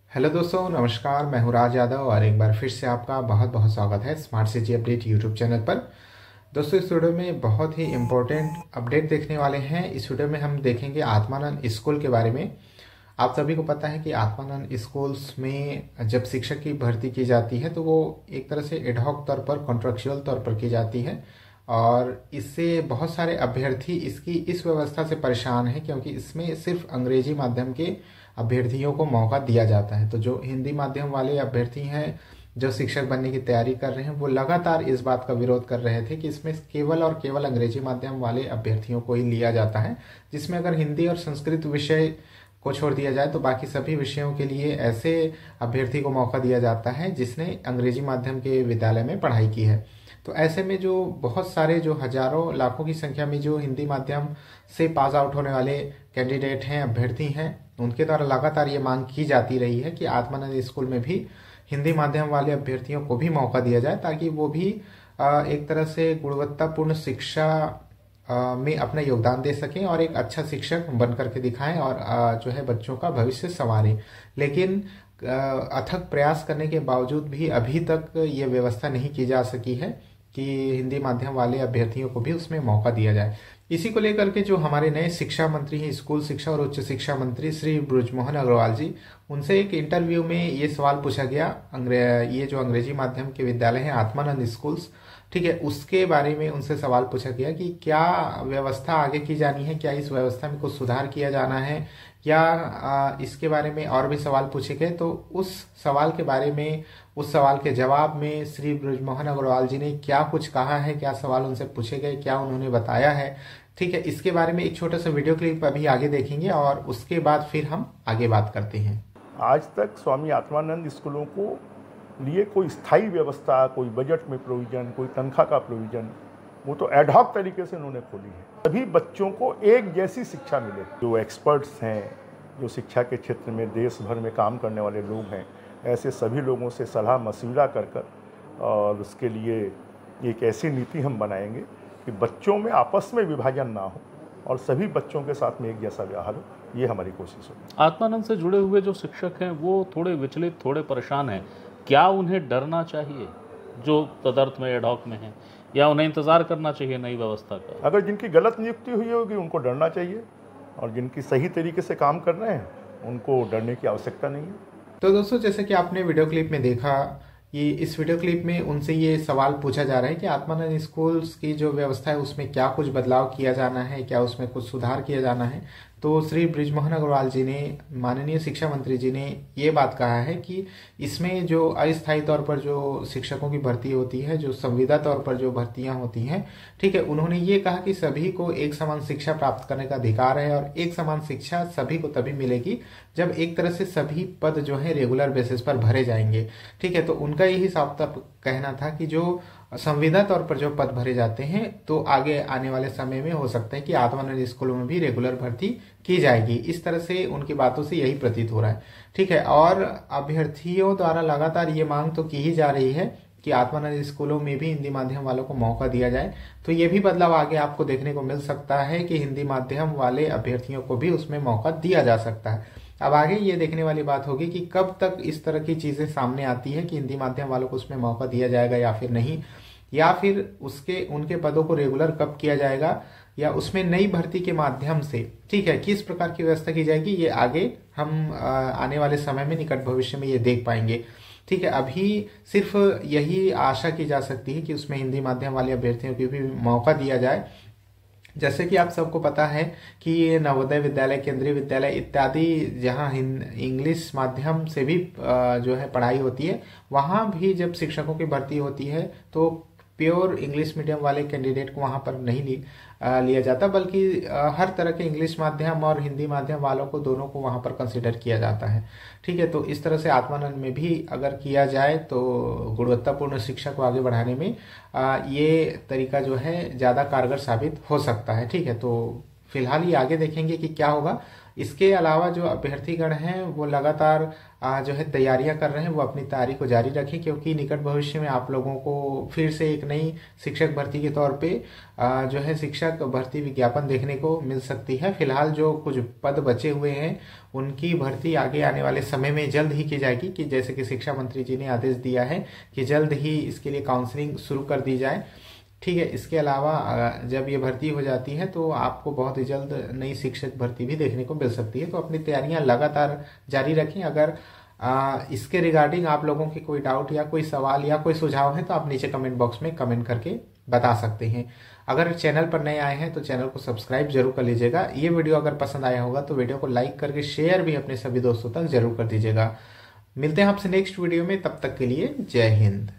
Hello दोस्तों, नमस्कार। मैं हूँ राज यादव और एक बार फिर से आपका बहुत बहुत स्वागत है smart city update YouTube channel पर। दोस्तों, इस वीडियो में बहुत ही इम्पोर्टेंट अपडेट देखने वाले हैं। इस वीडियो में हम देखेंगे आत्मानंद स्कूल के बारे में। आप सभी को पता है कि आत्मानंद स्कूल्स में जब शिक्षक की भर्ती की जाती है तो वो एक तरह से एडहॉक तौर पर, कॉन्ट्रेक्चुअल तौर पर की जाती है। और इससे बहुत सारे अभ्यर्थी इस व्यवस्था से परेशान हैं, क्योंकि इसमें सिर्फ अंग्रेजी माध्यम के अभ्यर्थियों को मौका दिया जाता है। तो जो हिंदी माध्यम वाले अभ्यर्थी हैं, जो शिक्षक बनने की तैयारी कर रहे हैं, वो लगातार इस बात का विरोध कर रहे थे कि इसमें केवल और केवल अंग्रेजी माध्यम वाले अभ्यर्थियों को ही लिया जाता है, जिसमें अगर हिंदी और संस्कृत विषय को छोड़ दिया जाए तो बाकी सभी विषयों के लिए ऐसे अभ्यर्थी को मौका दिया जाता है जिसने अंग्रेजी माध्यम के विद्यालय में पढ़ाई की है। तो ऐसे में जो बहुत सारे, जो हजारों लाखों की संख्या में जो हिंदी माध्यम से पास आउट होने वाले कैंडिडेट हैं, अभ्यर्थी हैं, उनके द्वारा लगातार ये मांग की जाती रही है कि आत्मानंद स्कूल में भी हिंदी माध्यम वाले अभ्यर्थियों को भी मौका दिया जाए, ताकि वो भी एक तरह से गुणवत्तापूर्ण शिक्षा में अपना योगदान दे सकें और एक अच्छा शिक्षक बन करके दिखाएं और जो है बच्चों का भविष्य संवारें। लेकिन अथक प्रयास करने के बावजूद भी अभी तक ये व्यवस्था नहीं की जा सकी है कि हिंदी माध्यम वाले अभ्यर्थियों को भी उसमें मौका दिया जाए। इसी को लेकर के जो हमारे नए शिक्षा मंत्री हैं, स्कूल शिक्षा और उच्च शिक्षा मंत्री श्री बृजमोहन अग्रवाल जी, उनसे एक इंटरव्यू में ये सवाल पूछा गया। ये जो अंग्रेजी माध्यम के विद्यालय हैं आत्मानंद स्कूल्स, ठीक है, उसके बारे में उनसे सवाल पूछा गया कि क्या व्यवस्था आगे की जानी है, क्या इस व्यवस्था में कुछ सुधार किया जाना है, या इसके बारे में और भी सवाल पूछे गए। तो उस सवाल के बारे में, उस सवाल के जवाब में श्री बृजमोहन अग्रवाल जी ने क्या कुछ कहा है, क्या सवाल उनसे पूछे गए, क्या उन्होंने बताया है, ठीक है, इसके बारे में एक छोटा सा वीडियो क्लिप अभी आगे देखेंगे और उसके बाद फिर हम आगे बात करते हैं। आज तक स्वामी आत्मानंद स्कूलों को लिए कोई स्थायी व्यवस्था, कोई बजट में प्रोविजन, कोई तनख्वाह का प्रोविजन, वो तो एडहॉक तरीके से उन्होंने खोली है। सभी बच्चों को एक जैसी शिक्षा मिले। जो एक्सपर्ट्स हैं, जो शिक्षा के क्षेत्र में देश भर में काम करने वाले लोग हैं, ऐसे सभी लोगों से सलाह मशविरा कर और उसके लिए एक ऐसी नीति हम बनाएंगे कि बच्चों में आपस में विभाजन ना हो और सभी बच्चों के साथ में एक जैसा व्यवहार हो, ये हमारी कोशिश होगी। आत्मानंद से जुड़े हुए जो शिक्षक हैं वो थोड़े विचलित, थोड़े परेशान हैं। क्या उन्हें डरना चाहिए जो तदर्थ में एडहॉक में हैं, या उन्हें इंतजार करना चाहिए नई व्यवस्था का? अगर जिनकी गलत नियुक्ति हुई होगी उनको डरना चाहिए, और जिनकी सही तरीके से काम कर रहे हैं उनको डरने की आवश्यकता नहीं है। तो दोस्तों, जैसे कि आपने वीडियो क्लिप में देखा, ये इस वीडियो क्लिप में उनसे ये सवाल पूछा जा रहा है कि आत्मानंद स्कूल्स की जो व्यवस्था है उसमें क्या कुछ बदलाव किया जाना है, क्या उसमें कुछ सुधार किया जाना है। तो श्री बृजमोहन अग्रवाल जी ने, माननीय शिक्षा मंत्री जी ने ये बात कहा है कि इसमें जो अस्थायी तौर पर जो शिक्षकों की भर्ती होती है, जो संविदा तौर पर जो भर्तियां होती हैं, ठीक है, उन्होंने ये कहा कि सभी को एक समान शिक्षा प्राप्त करने का अधिकार है और एक समान शिक्षा सभी को तभी मिलेगी जब एक तरह से सभी पद जो है रेगुलर बेसिस पर भरे जाएंगे, ठीक है। तो उनका यही साफ तौर कहना था कि जो संविदा तौर पर जो पद भरे जाते हैं, तो आगे आने वाले समय में हो सकता है कि आत्मानंद स्कूलों में भी रेगुलर भर्ती की जाएगी। इस तरह से उनकी बातों से यही प्रतीत हो रहा है, ठीक है। और अभ्यर्थियों द्वारा लगातार ये मांग तो की ही जा रही है कि आत्मानंद स्कूलों में भी हिंदी माध्यम वालों को मौका दिया जाए। तो ये भी बदलाव आगे आपको देखने को मिल सकता है कि हिंदी माध्यम वाले अभ्यर्थियों को भी उसमें मौका दिया जा सकता है। अब आगे ये देखने वाली बात होगी कि कब तक इस तरह की चीजें सामने आती है कि हिंदी माध्यम वालों को उसमें मौका दिया जाएगा या फिर नहीं, या फिर उनके पदों को रेगुलर कब किया जाएगा, या उसमें नई भर्ती के माध्यम से, ठीक है, किस प्रकार की व्यवस्था की जाएगी, ये आगे हम आने वाले समय में, निकट भविष्य में ये देख पाएंगे, ठीक है। अभी सिर्फ यही आशा की जा सकती है कि उसमें हिंदी माध्यम वाले अभ्यर्थियों को भी मौका दिया जाए। जैसे कि आप सबको पता है कि ये नवोदय विद्यालय, केंद्रीय विद्यालय इत्यादि, जहां इंग्लिश माध्यम से भी जो है पढ़ाई होती है, वहां भी जब शिक्षकों की भर्ती होती है तो प्योर इंग्लिश मीडियम वाले कैंडिडेट को वहां पर नहीं लिया जाता, बल्कि हर तरह के इंग्लिश माध्यम और हिंदी माध्यम वालों को, दोनों को वहां पर कंसिडर किया जाता है, ठीक है। तो इस तरह से आत्मानंद में भी अगर किया जाए तो गुणवत्तापूर्ण शिक्षा को आगे बढ़ाने में ये तरीका जो है ज्यादा कारगर साबित हो सकता है, ठीक है। तो फिलहाल ये आगे देखेंगे कि क्या होगा। इसके अलावा जो अभ्यर्थीगण हैं वो लगातार जो है तैयारियां कर रहे हैं, वो अपनी तैयारी को जारी रखें, क्योंकि निकट भविष्य में आप लोगों को फिर से एक नई शिक्षक भर्ती के तौर पे जो है शिक्षक भर्ती विज्ञापन देखने को मिल सकती है। फिलहाल जो कुछ पद बचे हुए हैं उनकी भर्ती आगे आने वाले समय में जल्द ही की जाएगी, कि जैसे कि शिक्षा मंत्री जी ने आदेश दिया है कि जल्द ही इसके लिए काउंसलिंग शुरू कर दी जाए। ठीक है, इसके अलावा जब ये भर्ती हो जाती है तो आपको बहुत ही जल्द नई शिक्षक भर्ती भी देखने को मिल सकती है। तो अपनी तैयारियां लगातार जारी रखें। अगर इसके रिगार्डिंग आप लोगों की कोई डाउट या कोई सवाल या कोई सुझाव है तो आप नीचे कमेंट बॉक्स में कमेंट करके बता सकते हैं। अगर चैनल पर नए आए हैं तो चैनल को सब्सक्राइब जरूर कर लीजिएगा। ये वीडियो अगर पसंद आया होगा तो वीडियो को लाइक करके शेयर भी अपने सभी दोस्तों तक जरूर कर दीजिएगा। मिलते हैं आपसे नेक्स्ट वीडियो में, तब तक के लिए जय हिंद।